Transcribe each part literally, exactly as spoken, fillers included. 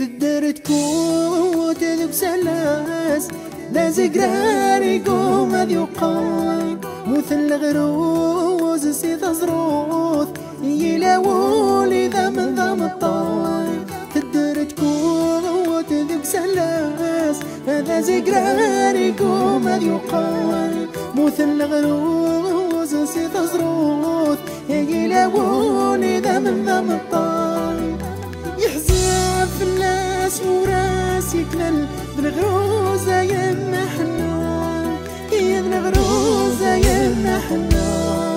تدار تكون تذوق سلاس لا زقراري قوم ذيوقاي مثل الغروز سي تزروث يلاولي ذا من ذا مطاي تدار تكون تذوق سلاس هذا زقراري قوم ذيوقاي مثل الغروز سي تزروث يلاولي ذا من ذا مطاي يحزن في الناس وراس يكلل بالغروزة يمنا حنان يا بالغروزة يمنا حنان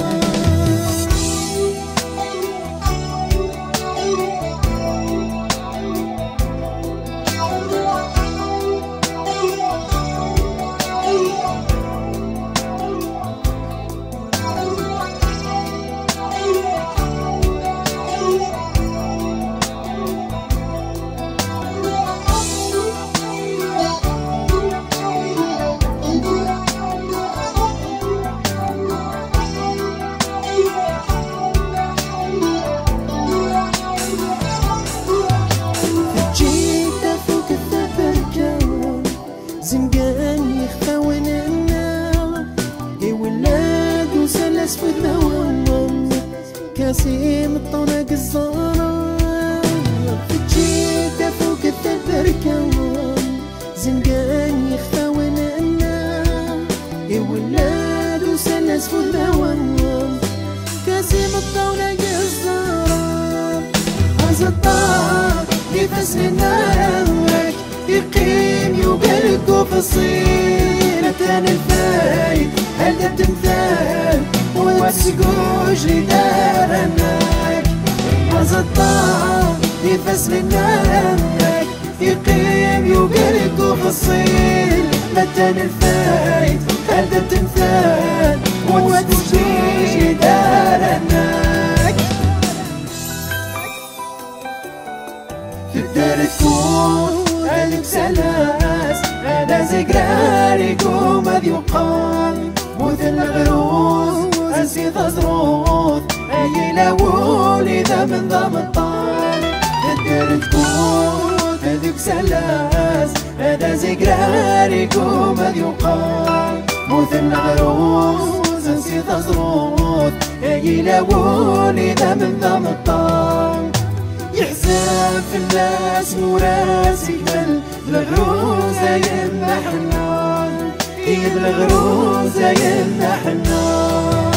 زنقان يخفاون النار يا ولاد وسلس في الدوام كاسيم الطرق الزهرة في الشتا فوق التبركة زنقان يخفاون النار يا ولاد وسلس في الدوام كاسيم الطرق الزهرة هذا الطار يفسر النار يقيم يقلقوا في الصين متان الفايد هل ده بتمثال وتسقوش لي دارناك هذا الطعام يفس من نامك يقيم يقلقوا في الصين متان الفايد هل ده بتمثال وتسقوش لي دارناك تقدر تكون هلك سلاس أنا زقراري قوم ذيوقان مثل الغروز أنسي تزروث أي لاولي ذا من ذا مطان تقدر تكون هلك سلاس أنا زقراري قوم ذيوقان مثل الغروز أنسي تزروث أي لاولي ذا من ذا مطان يحزن في الناس وراس يقبل بالغروزة يمنا حنان إيه بالغروزة يمنا حنان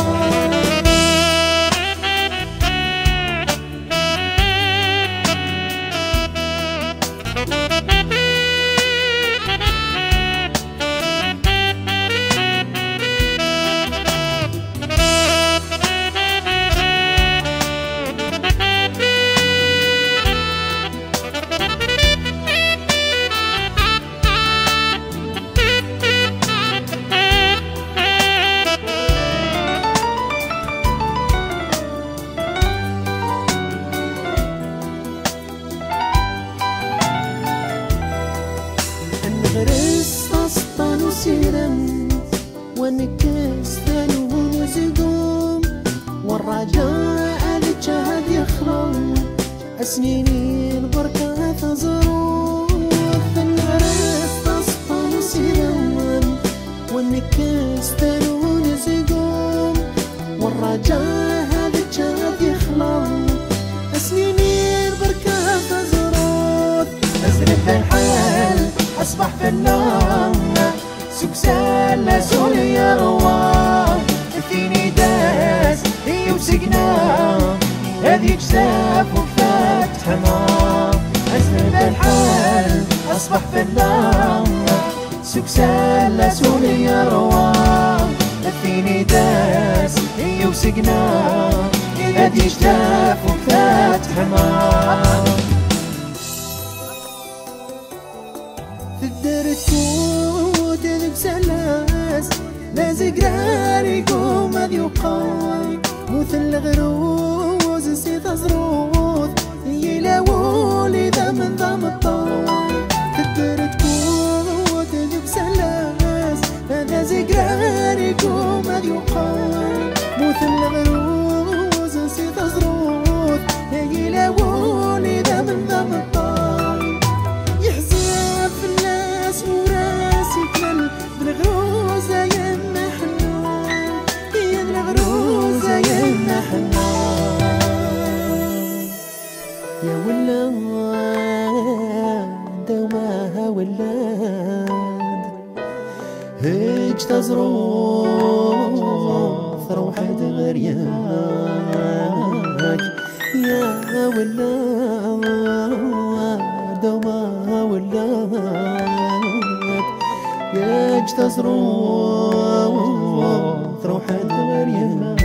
غرس أسطان وسيرم ونكس ثانون وزقوم والرجاء لجهد يخرم أسنيني البركة تزروث غرس أسطان وسيرم ونكس ثانون وزقوم والرجاء لجهد يخرم أسنيني البركة تزروث أزرق الحال أصبح فنان سكسان لا سوري يا روان فيني داس هي وسقنا هذي جساف وفات حمام أزرق الحال أصبح فنان سكسان لا سوري يا روان فيني داس هي وسقنا هذي جساف وفات حمام تقدر تكون تذوق سلاس لا زقراري قوم ذيوقاي مثل الغروز سي تزروث يلاولي ذا من ذا مطاي تقدر تكون تذوق سلاس لا زقراري قوم ذيوقاي مثل الغروز سي تزروث يلاولي ذا من ذا مطاي يا ولاد وما ولاد هج تزروث روحة غرياك يا ولاد وما ولاد هج تزروث روحة غرياك